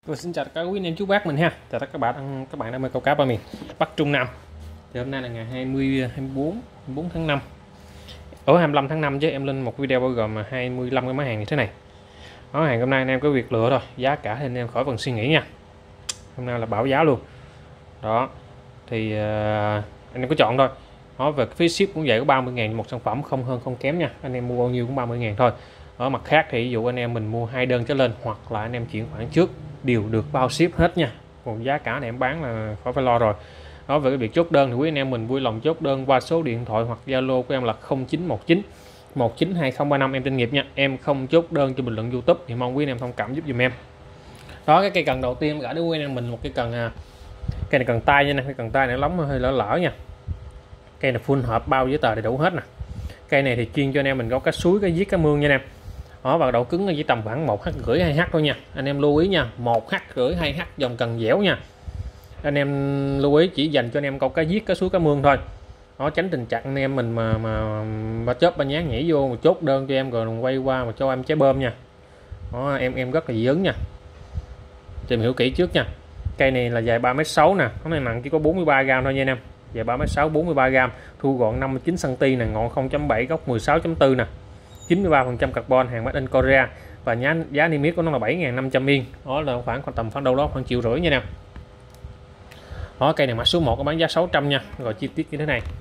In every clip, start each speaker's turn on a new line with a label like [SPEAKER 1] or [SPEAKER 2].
[SPEAKER 1] Tôi xin chào các quý anh em chú bác mình ha. Chào tất cả các bạn đam mê câu cá ba miền Bắc Trung Nam. Thì hôm nay là ngày 24 tháng 5. Ở 25 tháng 5 chứ em lên một video bao gồm 25 cái máy hàng như thế này. Đó, hàng hôm nay anh em có việc lựa thôi, giá cả thì anh em khỏi cần suy nghĩ nha. Hôm nay là bảo giá luôn. Đó. Thì anh em cứ chọn thôi. Đó, về phí ship cũng vậy, có 30.000 một sản phẩm, không hơn không kém nha. Anh em mua bao nhiêu cũng 30.000 thôi. Ở mặt khác thì ví dụ anh em mình mua 2 đơn trở lên hoặc là anh em chuyển khoản trước đều được bao ship hết nha. Còn giá cả này em bán là khỏi phải lo rồi. Đó, về cái việc chốt đơn thì quý anh em mình vui lòng chốt đơn qua số điện thoại hoặc Zalo của em là 0919 192035 em tên nghiệp nha. Em không chốt đơn cho bình luận YouTube thì mong quý anh em thông cảm giúp dùm em. Đó, cái cây cần đầu tiên gửi đến quý anh em mình một cái cần cây này cần tay nha nè, cái cần tay này lóng hơi lỡ nha. Cây này full hộp bao giấy tờ đầy đủ hết nè. Cây này thì chuyên cho anh em mình có cá suối, cá giết, cá mương nha anh em. Đó, và độ cứng chỉ tầm khoảng 1h rưỡi 2h thôi nha. Anh em lưu ý nha, 1h rưỡi 2h dòng cần dẻo nha. Anh em lưu ý chỉ dành cho anh em câu cá giết, cá suối, cá mương thôi. Đó, tránh tình trạng anh em mình mà chớp ba nhán nhảy vô mà chốt đơn cho em rồi quay qua mà cho em trái bơm nha. Đó, em rất là dị ứng nha. Tìm hiểu kỹ trước nha. Cây này là dài 3m6 nè, cái này nặng chỉ có 43g thôi nha anh em. Dài 3m6 43g, thu gọn 59cm nè, ngọn 0.7, góc 16.4 nè. 93% carbon, hàng made in Korea và giá niêm yết của nó là 7.500 yên. Đó là khoảng tầm đâu đó khoảng 1,5 triệu nha nè. Đó, cây này mã số 1 có bán giá 600 nha. Rồi chi tiết như thế này.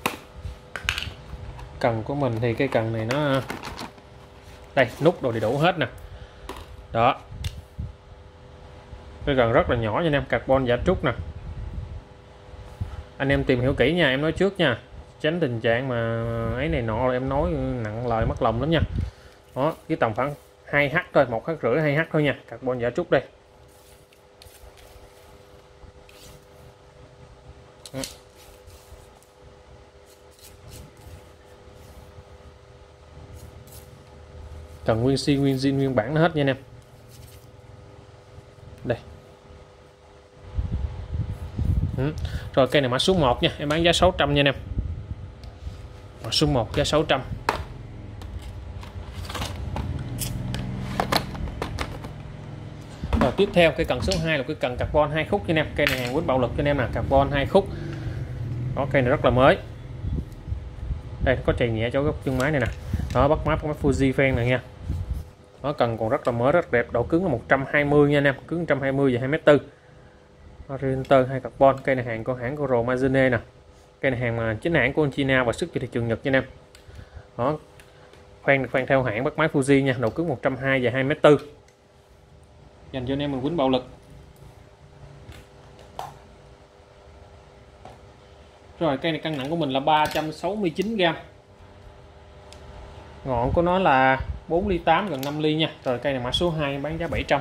[SPEAKER 1] Cần của mình thì cây cần này nó đây, nút đồ đầy đủ hết nè. Đó. Cái cần rất là nhỏ nha anh em, carbon giả trúc nè. Anh em tìm hiểu kỹ nha, em nói trước nha. Tránh tình trạng mà ấy này nọ em nói nặng lời mất lòng lắm nha. Đó, cái tầm khoảng 2h thôi, 1h rưỡi 2h thôi nha, carbon giả trúc đây. Cần nguyên si nguyên zin nguyên bản nó hết nha anh em. Đây. Rồi cây này mã số 1 nha, em bán giá 600 nha anh em. Mã số 1 giá 600. Rồi tiếp theo cây cần số 2 là cây cần carbon 2 khúc cho anh em. Cây này hàng quýnh bạo lực cho anh em nè, carbon 2 khúc. Đó, cây này rất là mới. Đây có chày nhẹ chỗ góc chân máy này nè. Đó, bắt mắt Fuji fan này nha. Nó cần còn rất là mới, rất đẹp, độ cứng là 120 nha anh em, cứng 120 và 2m4. Oriental 2 carbon, cây này hàng của hãng của Romazone nè. Cây này hàng mà chính hãng của China và xuất cho thị trường Nhật nha anh em. Đó, khoan theo hãng bắt máy Fuji nha, độ cứng 120 và 2m4. Dành cho anh em mình quýnh bạo lực. Rồi cây này cân nặng của mình là 369g. Ngọn của nó là 4,8 ly, gần 5 ly nha. Rồi cây này mã số 2 bán giá 700.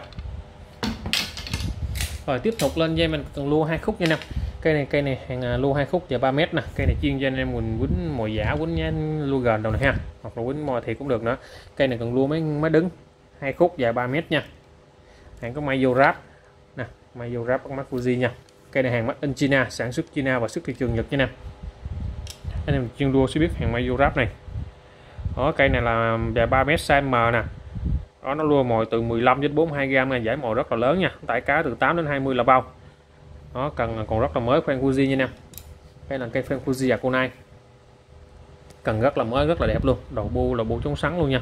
[SPEAKER 1] Rồi tiếp tục lên dây mình cần lua 2 khúc nha anh em. Cây này hàng lua 2 khúc và 3m nè. Cây này chuyên cho anh em mình quýnh mồi giả, quýnh lua gần đầu này ha, hoặc là quýnh mồi thì cũng được nữa. Cây này cần lua mới đứng 2 khúc dài 3m nha. Hàng có Mayorap nè, Mayorap bắt mắt Fuji nha. Cây này hàng made in China, sản xuất China và xuất thị trường Nhật nha anh em. Anh em chuyên đua sẽ biết hàng Mayorap này. Đó, cây này là dài 3m size M nè. Đó, nó lua mồi từ 15 đến 42g này, giải mồi rất là lớn nha, tải cá từ 8 đến 20 là bao. Đó, cần còn rất là mới, khoen Fuji nha anh em. Đây là cây khoen Fuji Akonai. Cần rất là mới, rất là đẹp luôn, đầu bu là bu chống sắn luôn nha.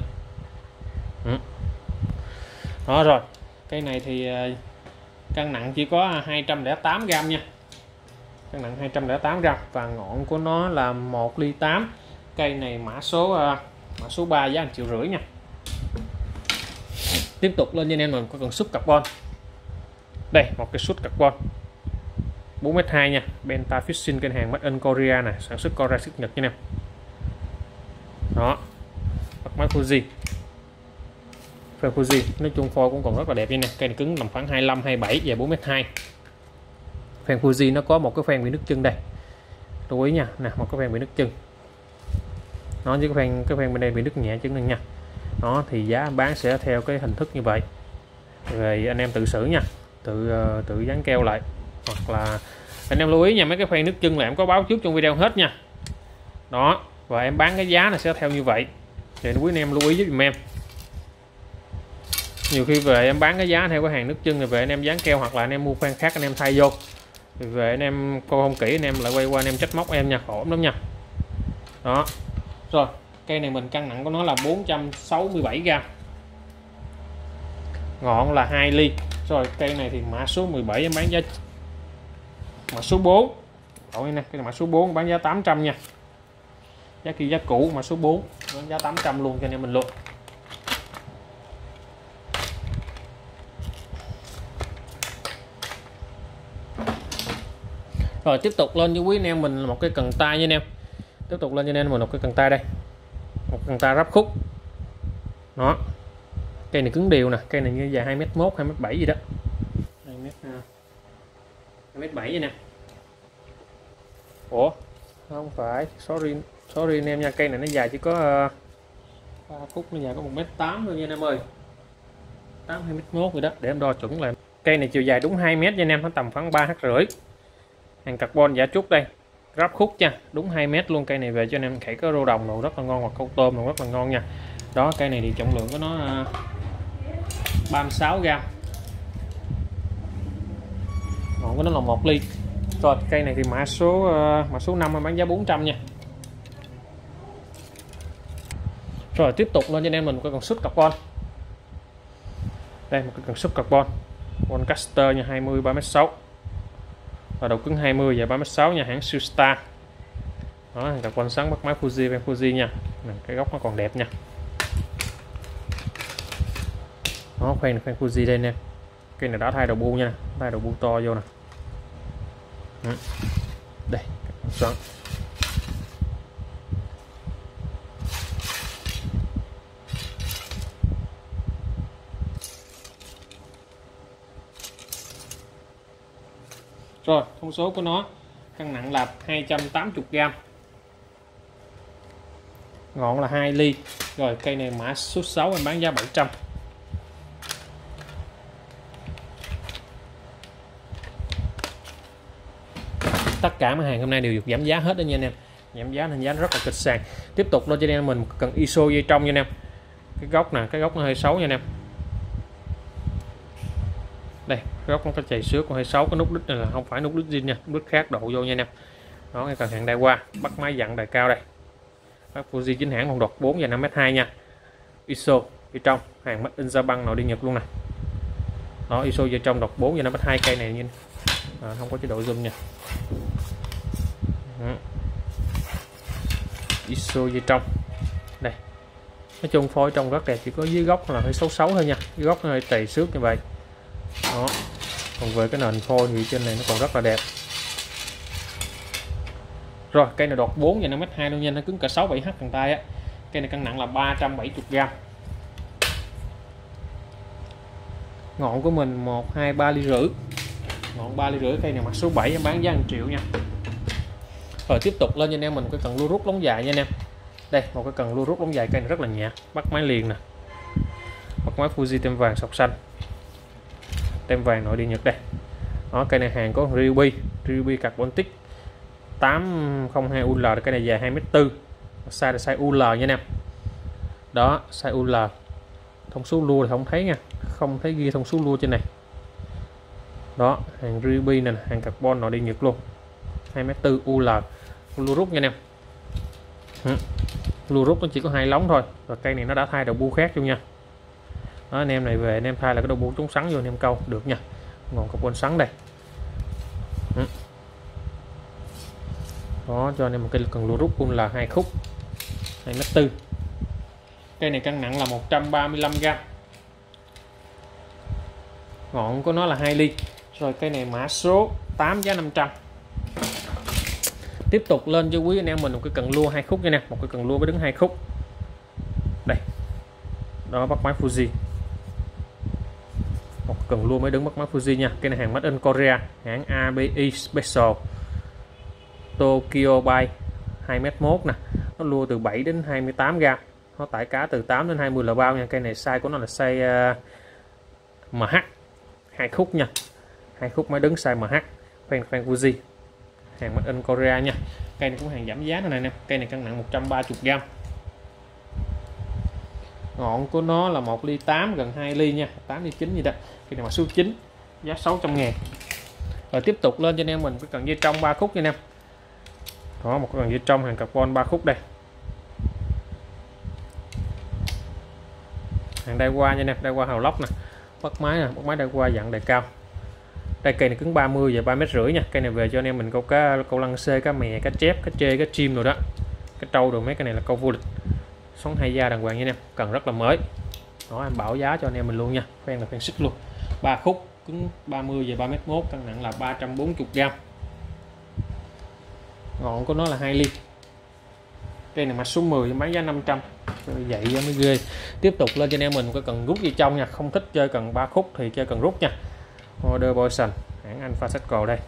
[SPEAKER 1] Đó rồi, cây này thì cân nặng chỉ có 208g nha. Cân nặng 208g và ngọn của nó là 1,8 ly. Cây này mã số 3 giá 1,5 triệu nha. Tiếp tục lên cho anh em mình có cần súp carbon. Đây, một cái súp carbon 4m2 nha, Benta Fishing, kênh hàng made in Korea này, sản xuất Korea xuất Nhật nha anh em. Đó, bắt máy Fuji. Phèn Fuji nói chung phôi cũng còn rất là đẹp nha nè. Cây này cứng tầm khoảng 25 27 và 4m2. Phèn Fuji nó có một cái phèn bị nứt chân đây, lưu ý nha nè, một cái phèn bị nứt chân. Nó với cái phèn bên đây bị nứt nhẹ chân này nha. Đó thì giá bán sẽ theo cái hình thức như vậy. Rồi anh em tự xử nha, tự dán keo lại, hoặc là anh em lưu ý nha, mấy cái phèn nứt chân là em có báo trước trong video hết nha. Đó, và em bán cái giá là sẽ theo như vậy, thì quý anh em lưu ý giúp dùm em. Nhiều khi về em bán cái giá theo cái hàng nước chân, rồi về anh em dán keo hoặc là anh em mua khoan khác anh em thay vô, rồi về anh em coi không kỹ anh em lại quay qua anh em trách móc em nha, khổ lắm nha. Đó. Rồi cây này mình cân nặng của nó là 467g, ngọn là 2 ly. Rồi cây này thì mã số 17 em bán giá, mã số 4 đây nè, cái này mã số 4 bán giá 800 nha, giá kia giá cũ, mã số 4 bán giá 800 luôn cho anh em mình luôn. Rồi tiếp tục lên với quý anh em mình một cái cần tay nha anh em, tiếp tục lên cho anh em mình một cái cần tay đây, một cần tay ráp khúc. Đó, cây này cứng đều nè, cây này như dài 2m1 2m7 gì đó, 2m7 vậy nè. Ủa không phải, sorry anh em nha, cây này nó dài chỉ có 3 khúc, nó dài có 1m8 thôi nha anh em ơi, 8 2m1 rồi đó, để em đo chuẩn lại. Cây này chiều dài đúng 2m nha anh em, nó tầm khoảng 3,5 h. Hàng carbon giả trúc đây, ráp khúc nha, đúng 2m luôn. Cây này về cho anh em khải có rô đồng đồ rất là ngon, hoặc câu tôm đồ rất là ngon nha. Đó, cây này thì trọng lượng của nó 36g, ngọn của nó là 1 ly. Rồi cây này thì mã số 5 bán giá 400 nha. Rồi tiếp tục lên cho anh em mình một cái cần sút carbon, đây một cái cần sút carbon One-Caster nha, 20 3m6 và đầu cứng 20 và 3m6 nha, hãng Siêu-Star. Đó, hàng carbon sáng bắt máy Fuji nha. Cái góc nó còn đẹp nha. Đó, khoen Fuji đây nè, cây này đã thay đầu bu nha, thay đầu bu to vô nè. Đây xoắn. Rồi thông số của nó, cân nặng là 280g, ngọn là 2 ly. Rồi cây này mã số 6 em bán giá 700. Tất cả mặt hàng hôm nay đều được giảm giá hết đó nha anh em, giảm giá nên giá rất là kịch sàn. Tiếp tục lên cho anh em mình cần ISO dây trong nha anh em. Cái góc nè, cái góc nó hơi xấu nha anh em. Đây, cái góc nó có chày xước, còn hơi xấu. Cái nút đít này là không phải nút đít zin nha, nút khác độ vô nha anh em. Đó, cái cần hàng đai qua, bắt máy dặn đài cao đây. Bác Fuji chính hãng, con đọt 4 và 5m2 nha. ISO dây trong, hàng made in Japan, nội địa Nhật luôn nè. Đó, ISO dây trong đọt 4 và 5m2, cây này như không có chế độ zoom nha. ISO dây trong đây, nói chung phôi trong rất đẹp, chỉ có dưới góc là hơi xấu thôi nha, dưới góc nó hơi tầy xước như vậy. Đó, còn về cái nền phôi thì trên này nó còn rất là đẹp. Rồi cây này đọt 4 và 5m2 luôn nha, nó cứng cả 6-7h cần tay á. Cây này cân nặng là 370g, ngọn của mình 1, 2, 3 ly rưỡi, ngọn 3 ly rưỡi. Cây này mặt số 7 em bán giá 1 triệu nha. Rồi tiếp tục lên cho anh em mình cái cần lua rút lóng dài nha anh em. Đây một cái cần lua rút lóng dài, cây này rất là nhẹ, bắt máy liền nè, bắt máy Fuji tem vàng sọc xanh, tem vàng nội địa Nhật đây. Đó, cây này hàng có Ryobi Carbontic 802 UL, cây này dài 2m4, size là size UL nha anh em. Đó, size UL. Thông số lua thì không thấy nha, không thấy ghi thông số lua trên này. Đó, hàng Ryobi nè, hàng carbon nội địa Nhật luôn, 2m4 UL, lua rút nha anh em. Lua rút nó chỉ có 2 lóng thôi. Và cây này nó đã thay đầu bu khác luôn nha. Đó, anh em này về anh em thay là cái đầu bu chống sắn vô anh em câu được nha, ngọn carbon sắn đây. Đó, cho anh em một cây cần lua rút là 2 khúc, 2m4. Cây này cân nặng là 135g, ngọn của nó là 2 ly. Rồi cây này mã số 8 giá 500. Tiếp tục lên cho quý anh em mình một cái cần lua 2 khúc nha nè, một cái cần lua với đứng 2 khúc đây. Đó, bắt máy Fuji, một cần lua mới đứng bắt máy Fuji nha. Cái này hàng made in Korea, hãng ABI Special, Tokyo Bay, 2m1 nè, nó lua từ 7 đến 28g, nó tải cá từ 8 đến 20 là bao nha. Cây này size của nó là size MH, 2 khúc nha, 2 khúc máy đứng size MH, khoen Fuji, hàng made in Korea nha. Cây này cũng hàng giảm giá này nè, cây này cân nặng 130g. Ngọn của nó là 1 ly 8, gần 2 ly nha, 8 ly 9 gì đó. Cây này mà số 9, giá 600.000. Rồi tiếp tục lên cho anh em mình cái cần dây trong 3 khúc nha anh em. Đó, một cái cần dây trong hàng carbon 3 khúc đây. Hàng đai qua nha anh em, đai qua hào lóc nè. Bắt máy nè, bắt máy đai qua dặn đai cao. Đây cây này cứng 30 và 3,5 m nha. Cây này về cho anh em mình câu cá, câu lăng xê, cá mè, cá chép, cá trê, cá chim rồi đó. Cá trâu rồi mấy cái này là câu vô địch. Xoắn 2 da đàng hoàng nha anh em, cần rất là mới. Đó, em bảo giá cho anh em mình luôn nha. Khoen là khoen xích luôn. 3 khúc, cứng 30 và 3,1 m, cân nặng là 340g. Ngọn của nó là 2 ly. Cây này mặt số 10 bán giá 500. Vậy mới ghê. Tiếp tục lên cho anh em mình cái cần rút dây trong nha, không thích chơi cần 3 khúc thì chơi cần rút nha. Order Boyson, hãng Alpha Cycle đây.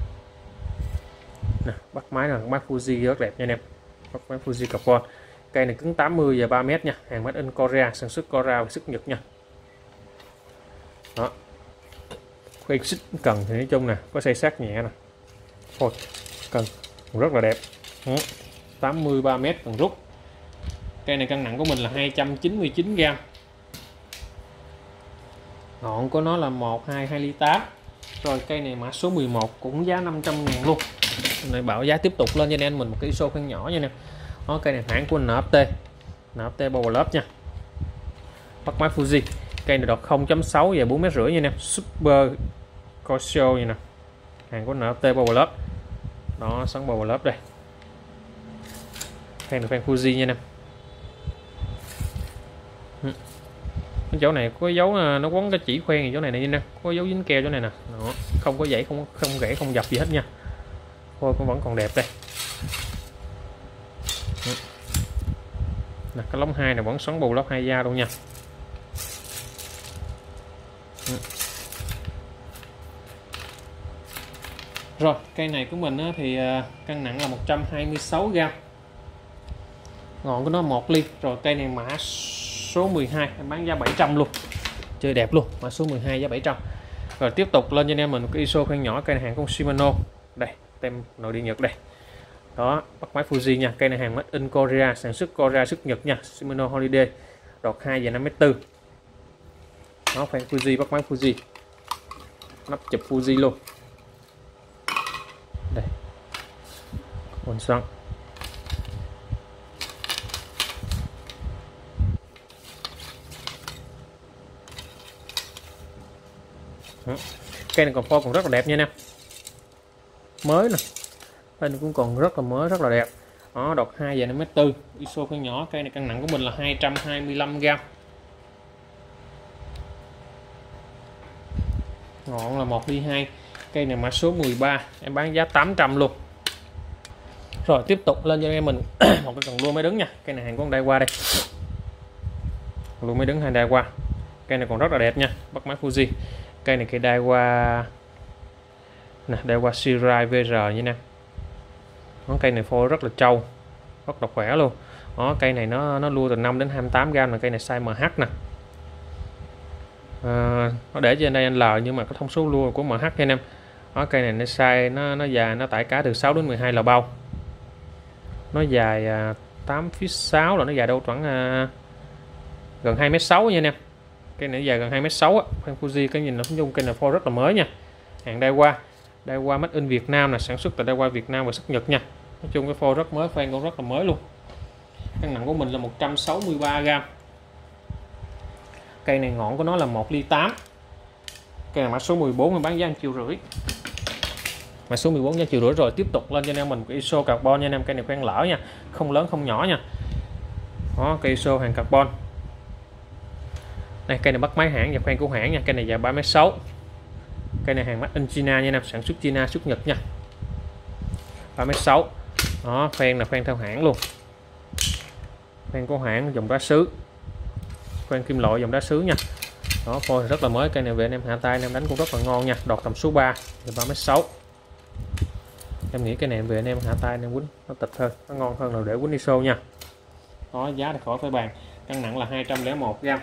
[SPEAKER 1] Nè, bắt máy là mắt Fuji rất đẹp nha anh em. Bắt máy Fuji carbon. Cây này cứng 80 và 3 m nha, hàng made in Korea, sản xuất Korea và xuất Nhật nha. Đó. Khoen xích cần thì nói chung nè, có xây sát nhẹ nè. Thôi, cần rất là đẹp. 83 m cần rút. Cây này cân nặng của mình là 299g. Ngọn của nó là 122 ly 8. Rồi cây này mã số 11 cũng giá 500.000 luôn. Này bảo giá tiếp tục lên cho anh em mình một cái ISO khoen nhỏ nha nè. Đó, cây này hãng của NFT. NFT Power Love nha. Bắt máy Fuji. Cây này đọt 0.6 và 4,5 m nha nè. Super Corso như nè. Hàng của NFT Power Love. Đó, sóng Power Love đây. Khoen được khoen Fuji nha nè. Cái chỗ này có dấu nó quấn cái chỉ khoen chỗ này này nè, có dấu dính keo chỗ này nè. Đó, không có dãy, không gãy, không dập gì hết nha. Thôi cũng vẫn còn đẹp đây. Nè, cái lóng 2 này vẫn xoắn bù lót 2 da luôn nha. Rồi, cây này của mình thì cân nặng là 126g. Ngọn của nó 1 ly. Rồi cây này mã số 12 em bán giá 700 luôn. Chơi đẹp luôn, mã số 12 giá 700. Rồi tiếp tục lên cho anh em mình một cái ISO khoen nhỏ, cây này hàng của Shimano. Đây, tem nội địa Nhật đây. Đó, bắt máy Fuji nha, cây này hàng made in Korea, sản xuất Korea, xuất Nhật nha, Shimano Holiday. Đọt 2 và 5,4 m. Đó, khoen Fuji, bắt máy Fuji. Nắp chụp Fuji luôn. Đây. Còn xoắn. Cây này còn phôi còn rất là đẹp nha nè, mới nè, cây này cũng còn rất là mới, rất là đẹp. Đó, đọt 2 và 5,4 m, ISO khoen nhỏ. Cây này cân nặng của mình là 225g. Ngọn là 1 ly 2. Cây này mã số 13 em bán giá 800 luôn. Rồi tiếp tục lên cho em mình một cái cần lua máy đứng nha. Cây này hàng con đai qua đây, lua máy đứng hàng đai qua. Cây này còn rất là đẹp nha, bắt máy Fuji. Cây này cây đai qua nè, đai qua Shirai VR như nè. Cây này phôi rất là trâu, rất là khỏe luôn. Đó, cây này nó lua từ 5 đến 28g, là cây này size MH nè. Nó để trên đây anh L nhưng mà có thông số lua của MH nha anh em. Đó, cây này nó size nó dài, nó tải cá từ 6 đến 12 là bao. Nó dài 8,6 là nó dài đâu khoảng gần 2,6 m nha anh em. Cây này dài gần 2,6 m á. Khoen Fuji, cái nhìn nó chung cây này phôi rất là mới nha. Hàng đai qua made in Việt Nam là sản xuất tại đai qua Việt Nam và xuất Nhật nha. Nói chung cái phôi rất mới, khoen cũng rất là mới luôn. Cân nặng của mình là 163g. Cây này ngọn của nó là 1 ly 8. Cây này mã số 14 bán giá 1,5 triệu. Mã số 14 giá 1,5 triệu. Rồi tiếp tục lên cho anh em mình cái ISO carbon nha anh em. Cây này khoen lỡ nha, không lớn không nhỏ nha. Đó, cây ISO hàng carbon. Đây, cây này bắt máy hãng và khoen của hãng nha. Cây này dài 3,6 m. Cây này hàng made in China nha anh em, sản xuất China, xuất Nhật nha. 3,6 m. Đó, khoen là khoen theo hãng luôn. Khoen của hãng dòng đá sứ. Khoen kim loại dòng đá sứ nha. Đó, phôi rất là mới. Cây này về anh em hạ tay anh em đánh cũng rất là ngon nha. Đọt tầm số 3 và 3,6 m. Em nghĩ cái này về anh em hạ tay anh em quýnh nó tịch hơn, nó ngon hơn là để quýnh ISO nha. Đó, giá thì khỏi phải bàn. Cân nặng là 201g.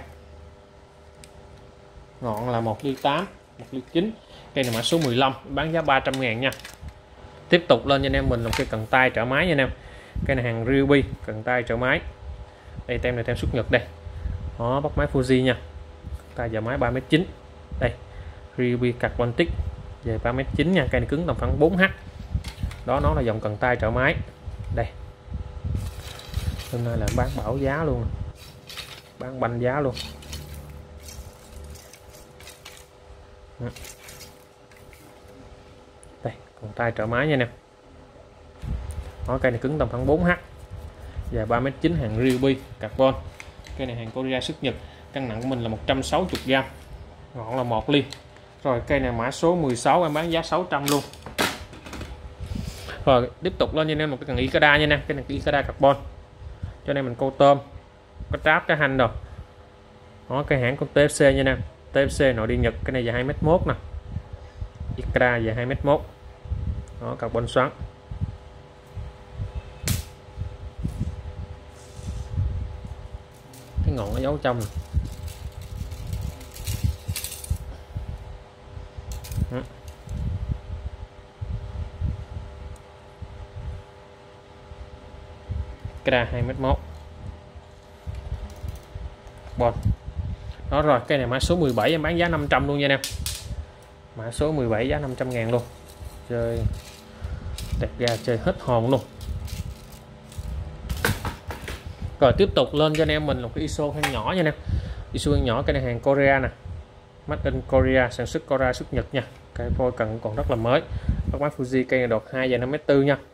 [SPEAKER 1] Ngọn là 1 ly 8, 1 ly 9. Cây này mã số 15 bán giá 300.000 nha. Tiếp tục lên cho anh em mình một cái cần tay trở máy nha anh em. Cây này hàng Ryobi, cần tay trở máy. Đây tem này tem xuất Nhật đây. Đó, bóc máy Fuji nha, tay giờ máy 3m9. Đây Ryobi Carbonic về 3m9 nha, cây này cứng tầm khoảng 4H. Đó, nó là dòng cần tay trợ máy. Đây hôm nay là bán bảo giá luôn, bán banh giá luôn. Đây cần tay trợ máy nha nè. Đó, cây này cứng tầm khoảng 4H, dài 3m9, hàng Ryobi carbon. Cây này hàng Korea xuất Nhật, cân nặng của mình là 160g, ngọn là 1 ly. Rồi cây này mã số 16 em bán giá 600 luôn. Rồi tiếp tục lên cho nên một cái cần Ikeda nha nè, cái này Ikeda carbon cho nên mình câu tôm, có tráp, cái hành rồi. Đó, cái hãng con TFC nha nè, TFC nội địa Nhật, cái này dài 2m1 nè, Ikeda dài 2m1. Đó, carbon xoắn. Cái ngọn nó giấu trong này. Ikeda 2m1 carbon. Đó, rồi cây này mã số 17 em bán giá 500 luôn nha em. Mã số 17 giá 500.000 luôn. Chơi tẹt ga chơi hết hồn luôn. Rồi tiếp tục lên cho anh em mình một cái ISO hang nhỏ nha anh em. ISO hang nhỏ, cái này hàng Korea nè, Made in Korea, sản xuất Korea xuất Nhật nha. Cây phôi cần còn rất là mới. Bóc máy Fuji, cây này đột 2 và 5m4 nha.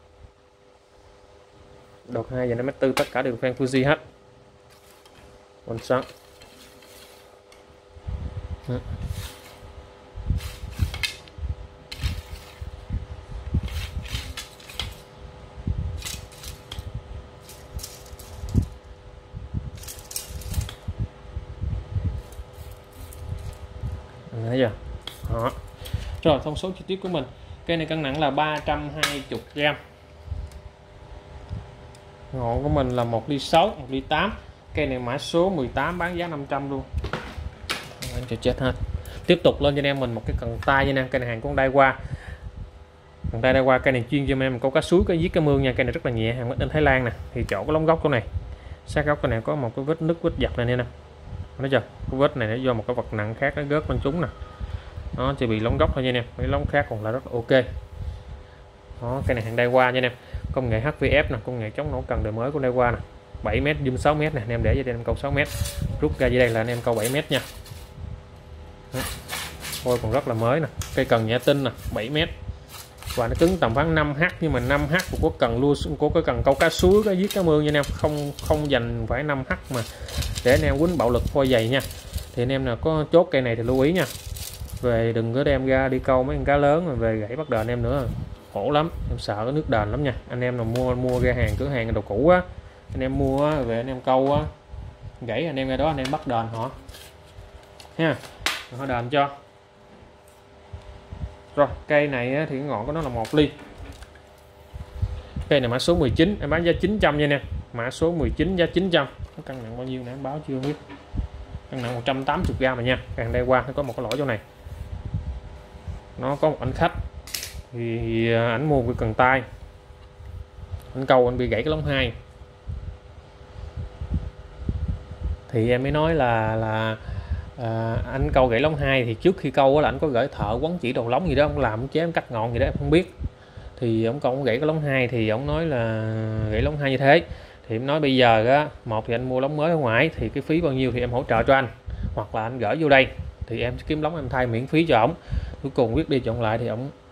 [SPEAKER 1] Đột 2 và 5m4, tất cả đều fan Fuji hết. Còn sáng. Thấy chưa? Đó. Rồi thông số chi tiết của mình, cây này cân nặng là 320g, ngọn của mình là 1 ly 6, 1 ly 8. Cây này mã số 18 bán giá 500 luôn. Anh cho chết hết. Tiếp tục lên cho anh em mình một cái cần tay nha anh em, cây này hàng con Daiwa. Cần tay Daiwa, cây này chuyên cho anh em câu cá suối, cái giết cá mương nha, cây này rất là nhẹ, hàng made in Thái Lan nè. Thì chỗ cái lóng gốc chỗ này, sát gốc cái này có một cái vết nứt, vết dập này nè. Thấy chưa? Cái vết này nó do một cái vật nặng khác nó gớt lên chúng nè. Nó chỉ bị lóng gốc thôi nha anh em, cái lóng khác còn là rất là ok. Đó, cây này hàng Daiwa nha anh em, công nghệ HVF nè, công nghệ chống nổ cần đời mới của Daiwa nè. 7m zoom 6m nè, anh em để cho anh em câu 6m, rút ra dưới đây là anh em câu 7m nha. Ôi còn rất là mới nè, cây cần nhẹ tinh nè, 7m và nó cứng tầm khoảng 5H, nhưng mà 5H của cần luôn, của cái cần câu cá suối, cái giết cá mương nha anh em, không dành phải 5H mà để anh em quýnh bạo lực phôi dày nha. Thì anh em nào có chốt cây này thì lưu ý nha, về đừng có đem ra đi câu mấy con cá lớn rồi về gãy bắt đền em nữa, khổ lắm, em sợ cái nước đền lắm nha. Anh em nào mua ra hàng cửa hàng đồ cũ á, anh em mua về anh em câu á, gãy anh em ra đó anh em bắt đền họ ha, họ đền cho. Rồi cây này thì ngọn của nó là 1 ly. Cây này mã số 19 em bán giá 900 nha nè, mã số 19 giá 900. Nó cân nặng bao nhiêu nè em báo chưa biết, cân nặng 180g mà nha. Càng đây qua nó có một cái lỗ chỗ này, nó có một anh khách thì ảnh mua cái cần tay, anh câu anh bị gãy cái lóng 2 thì em mới nói là anh câu gãy lóng 2 thì trước khi câu là anh có gửi thợ quấn chỉ đầu lóng gì đó, ông làm chế em cắt ngọn gì đó em không biết, thì ông câu ông gãy cái lóng 2 thì ông nói là gãy lóng 2 như thế, thì em nói bây giờ á, một thì anh mua lóng mới ở ngoài thì cái phí bao nhiêu thì em hỗ trợ cho anh, hoặc là anh gửi vô đây thì em kiếm lóng em thay miễn phí cho ổng. Cuối cùng quyết đi chọn lại thì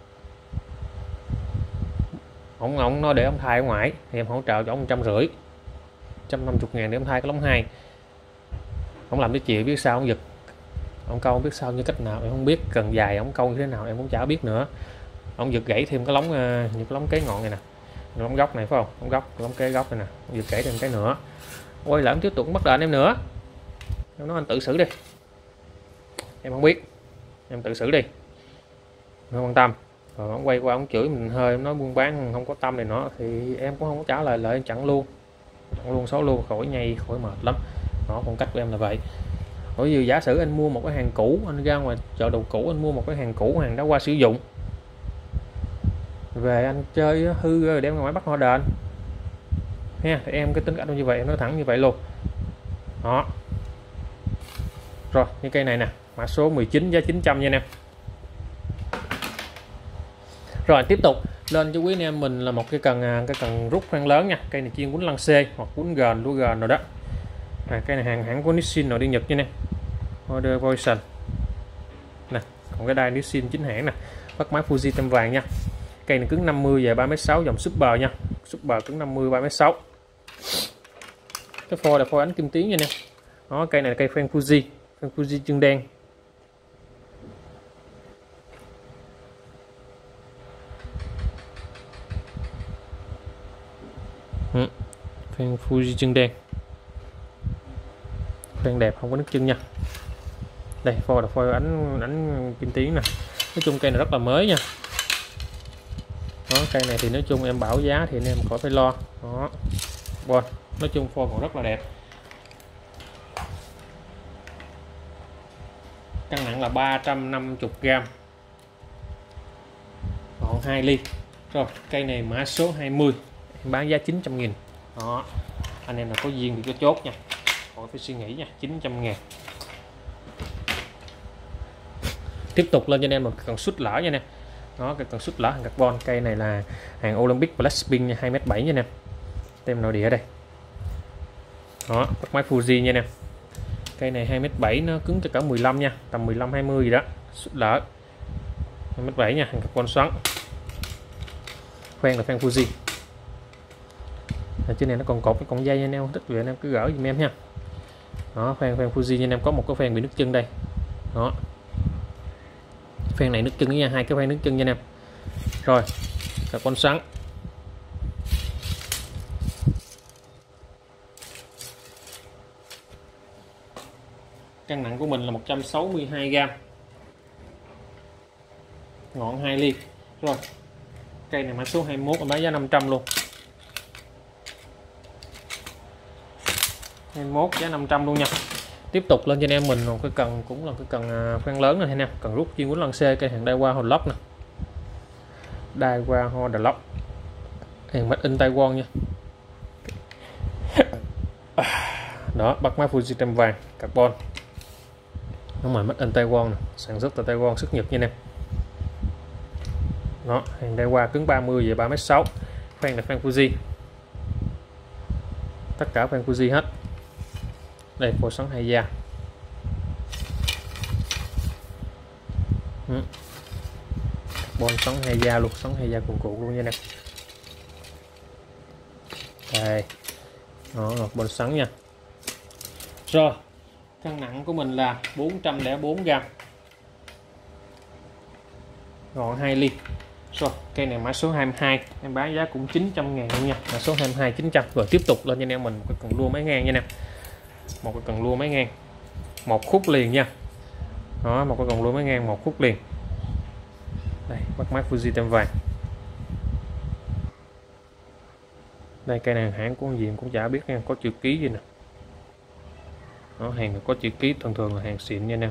[SPEAKER 1] ổng nói để ông thay ở ngoài thì em hỗ trợ cho ông 150, 150.000 để ông thay cái lóng 2. Ông làm cái chuyện biết sao ông giật, ông câu không biết sao như cách nào em không biết, cần dài ông câu như thế nào em cũng chả biết nữa. Ông giật gãy thêm cái lóng, những cái lóng kế ngọn này nè, lóng góc này phải không, lóng góc, lóng kế góc này nè, ông giật gãy thêm cái nữa. Quay lại ông tiếp tục bắt đền em nữa, em nói anh tự xử đi, em không biết, em tự xử đi, không quan tâm. Rồi ông quay qua ông chửi mình hơi, em nói buôn bán không có tâm này nữa thì em cũng không có trả lời lại, chặn luôn số luôn, khỏi nhây khỏi mệt lắm. Đó, phong cách của em là vậy. Bởi vì giả sử anh mua một cái hàng cũ, anh ra ngoài chợ đồ cũ anh mua một cái hàng cũ, hàng đã qua sử dụng về anh chơi hư rồi đem ra ngoài bắt họ đền ha, thì em cái tính cách như vậy em nói thẳng như vậy luôn. Đó, Rồi những cây này nè, mã số 19 giá 900 nha anh em. Rồi tiếp tục lên cho quý anh em mình là một cái cần rút khoen lớn nha. Cây này chuyên quấn lăng C hoặc quấn gền, lúa gền rồi đó. Cây này hãng của Nissin rồi đi Nhật nha nè. Order Voice nè, còn cái đai Nissin chính hãng nè, bắt máy Fuji tem vàng nha. Cây này cứng 50 và 3m6 dòng Super nha. Super cứng 50 3m6. Cái phôi là phôi ánh kim tuyến nha nè. Đó, cây này là cây fan Fuji chân đen. Fan Fuji chân đen. Fan đẹp, không có nước chân nha. Đây phôi là phôi ánh kim tuyến nè. Nói chung cây này rất là mới nha. Đó, cây này thì nói chung em bảo giá thì anh em khỏi phải lo. Đó. Bon, nói chung phôi còn rất là đẹp. Cân nặng là 350g. Gọn 2 ly. Rồi, cây này mã số 20, em bán giá 900.000. Đó. Anh em là có duyên thì có chốt nha. Khỏi phải suy nghĩ nha, 900.000. Tiếp tục lên cho anh em một cần sút lỡ nha nè. Đó, cái cần sút lỡ hàng carbon. Cây này là hàng Olympic Blackpink nha, 2m7 nha nè. Tem nội địa đây. Đó, bắt máy Fuji nha nè. Cây này 2m7 nó cứng cho cả 15 nha, tầm 15 20 gì đó. Sút lỡ 2m7 nha, hàng carbon xoắn. Khoen là khoen Fuji. Trên này nó còn cột cái con dây nha anh em, thích vậy anh em cứ gỡ giùm em nha. Đó, khoen Fuji nha anh em, có một cái khoen bị nước chân đây. Đó. Khoen này nước chân nha, hai cái khoen nước chân nha anh em. Rồi, carbon xoắn. Cân nặng của mình là 162g. Ngọn 2 ly. Rồi. Cây này mã số 21 em bán giá 500 luôn. 21 giá 500 luôn nha. Tiếp tục lên cho anh em mình một cái cần, cũng là cái cần khoen lớn này anh em, cần rút chuyên quấn lăng C, cây hàng Daiwa Hòn Lốc nè. Daiwa Hòn Lốc. Hàng made in Taiwan nha. Đó, bắt máy Fuji tem vàng carbon. Nó mà made in Taiwan nè, sản xuất tại Taiwan, xuất Nhật nha anh em. Đó, hàng Daiwa cứng 30 và 3m6. Khoen là khoen Fuji. Tất cả khoen Fuji hết. Đây phôi xoắn 2 da. Carbon xoắn 2 da luôn, xoắn 2 da cuồn cuộn luôn nha anh em. Đây. Đó, carbon xoắn nha. Rồi, cân nặng của mình là 404g. Gọn 2 ly. Rồi, cây này mã số 22, em bán giá cũng 900.000 luôn nha. Mã số 22 900. Rồi tiếp tục lên cho anh em mình một cái cần lua máy ngang nha anh em. Một cái cần lua máy ngang. Một khúc liền nha. Đó, một cái cần lua máy ngang một khúc liền. Đây, bắt máy Fuji tem vàng. Đây cây này hãng của gì cũng chả biết nha, có chữ ký gì nè. Đó, hàng có chữ ký, thường là hàng xịn nha anh em.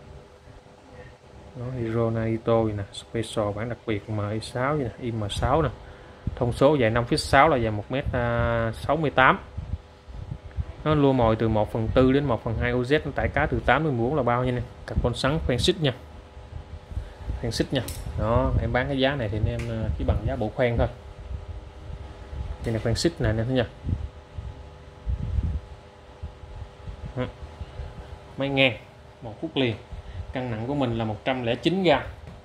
[SPEAKER 1] Đó, Hero Naito nè, Special bản đặc biệt MI6 nè, IM6 nè. Thông số dài 5,6 là dài 1m68. Nó lua mồi từ 1/4 đến 1/2 OZ, nó tải cá từ 8 đến 14 là bao nha nè. Carbon xoắn khoen xích nha. Khoen xích nha. Đó, em bán cái giá này thì anh em chỉ bằng giá bộ khoen thôi. Đây là khoen xích này nè nha. Máy ngang một khúc liền. Cân nặng của mình là 109g.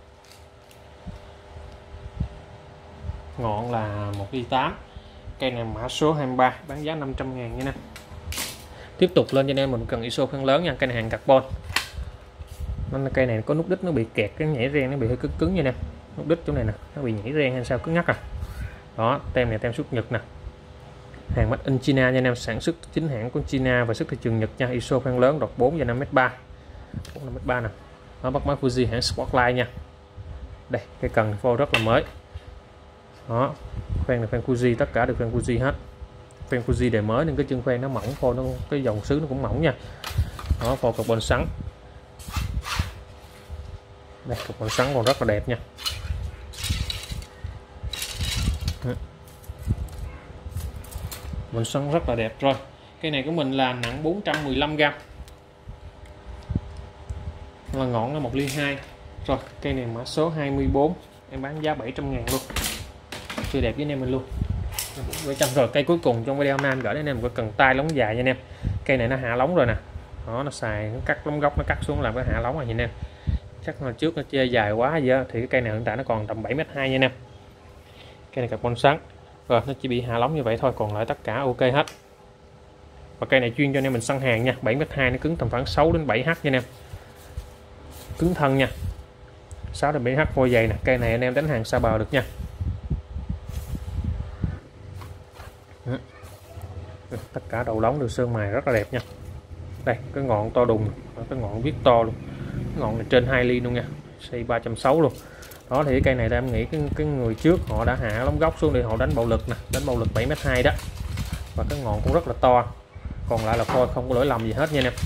[SPEAKER 1] Ngọn là 1,8 ly. Cây này mã số 23, bán giá 500.000 nha nè. Tiếp tục lên cho anh em mình cần ISO khoen lớn nha, cây này hàng carbon. Cây này có nút đít nó bị kẹt, cái nhảy ren nó bị hơi cứng nha nè. Nút đít chỗ này nè, nó bị nhảy ren hay sao cứng ngắc à. Đó, tem này tem xuất Nhật nè. Hàng made in China nha anh em, sản xuất chính hãng của China và xuất thị trường Nhật nha. ISO khoen lớn đọt 4 và 5m3. 5m3 nè. Nó bắt máy Fuji hãng Spotlight nha. Đây, cái cần phôi rất là mới. Đó, khoen là khoen Fuji, tất cả đều khoen Fuji hết. Khoen Fuji đời mới nên cái chân khoen nó mỏng, phôi nó cái dòng xứ nó cũng mỏng nha. Đó, phôi carbon xoắn. Đây, carbon xoắn còn rất là đẹp nha. Carbon xoắn rất là đẹp. Rồi, cây này của mình là nặng 415g. là ngọn là 1 ly 2. Rồi cây này mã số 24 em bán giá 700.000 luôn, siêu đẹp với anh em mình luôn. 700. Rồi cây cuối cùng trong video hôm nay anh gửi đến anh em một cái cần tay lóng dài nha anh em. Cây này nó hạ lóng rồi nè, đó nó xài nó cắt lóng gốc, nó cắt xuống làm cái hạ lóng rồi nha anh em. Chắc là trước nó chơi dài quá giờ thì cái cây này hiện tại nó còn tầm 7m2 nha anh em. Cây này carbon sắn rồi, nó chỉ bị hạ lóng như vậy thôi, còn lại tất cả ok hết. Và cây này chuyên cho anh em mình săn hàng nha, 7m2 nó cứng tầm khoảng 6 đến 7h nha anh em, cứng thân nha, 6 đến 7h phôi dày nè. Cây này anh em đánh hàng xa bờ được nha. Tất cả đầu lóng được sơn mài rất là đẹp nha. Đây cái ngọn to đùng, cái ngọn viết to luôn, cái ngọn này trên 2 ly luôn nha, xây 360 luôn. Đó thì cái cây này em nghĩ cái người trước họ đã hạ lóng gốc xuống để họ đánh bạo lực nè, đánh bạo lực 7m2 đó, và cái ngọn cũng rất là to, còn lại là phôi không có lỗi lầm gì hết nha anh em.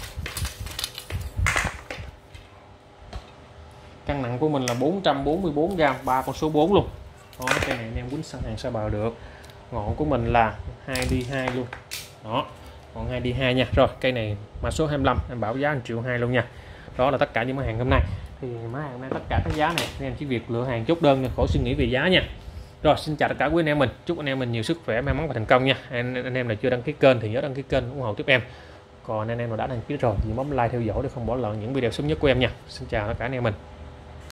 [SPEAKER 1] Cân nặng của mình là 444g, 3 con số 4 luôn. Đó, cây này anh em quýnh săn hàng xa bờ được. Ngọn của mình là 2D2 luôn. Đó, ngọn 2D2 nha. Rồi, cây này mã số 25 em bảo giá 1,2 triệu luôn nha. Đó là tất cả những mã hàng hôm nay. Thì mã hàng hôm nay tất cả các giá này anh em chỉ việc lựa hàng chốt đơn nha, khỏi suy nghĩ về giá nha. Rồi, xin chào tất cả quý anh em mình. Chúc anh em mình nhiều sức khỏe, may mắn và thành công nha. Anh em nào chưa đăng ký kênh thì nhớ đăng ký kênh ủng hộ tiếp em. Còn anh em nào đã đăng ký rồi thì bấm like theo dõi để không bỏ lỡ những video sớm nhất của em nha. Xin chào tất cả anh em mình.